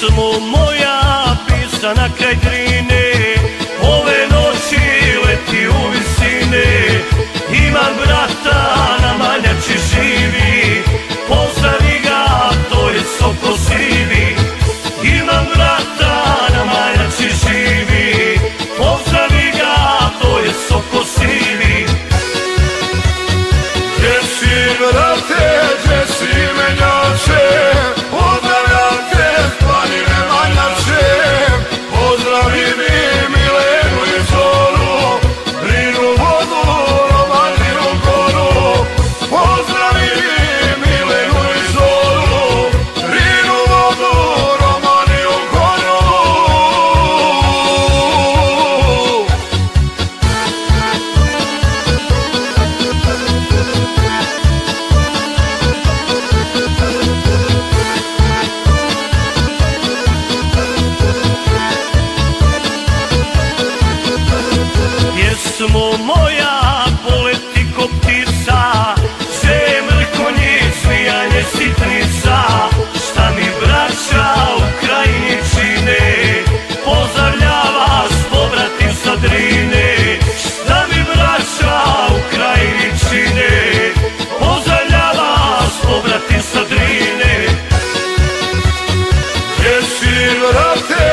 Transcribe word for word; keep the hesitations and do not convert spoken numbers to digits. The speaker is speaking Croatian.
Pjesmo moja pisana kraj Drine, ove noći leti u visine. Imam brata na Manjači živi, pozdravi ga, to je Soko sivi. Imam brata na Manjači živi, pozdravi ga, to je Soko sivi. Gdje si brate, gdje si menjače, pozdravljam te s planine Manjače. Pozdravi mi Milenu i Zoru, Drinu vodu, Romaniju goru. Pozdravi mi Milenu i Zoru, Drinu vodu, Romaniju goru. Pjesmo moja poleti ko ptica, zemlj konji, smijanje sitnica. Šta mi braća u krajini čine, pozdravljava s pobratim sa Drine. Šta mi braća u krajini čine, pozdravljava s pobratim sa Drine. Gdje si brate,